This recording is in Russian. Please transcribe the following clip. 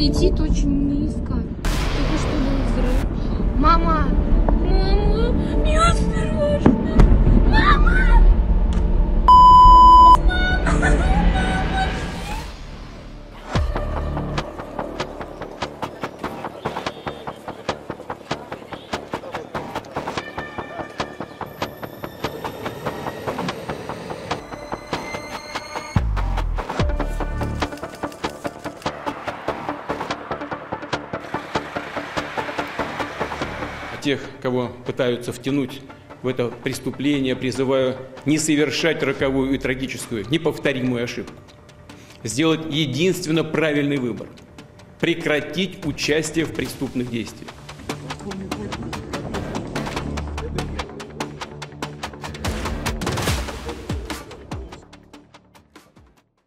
летит очень низко. Только что был взрыв. Мама! Мама! Неосторожно! Мама! Тех, кого пытаются втянуть в это преступление, призываю не совершать роковую и трагическую, неповторимую ошибку. Сделать единственно правильный выбор – прекратить участие в преступных действиях.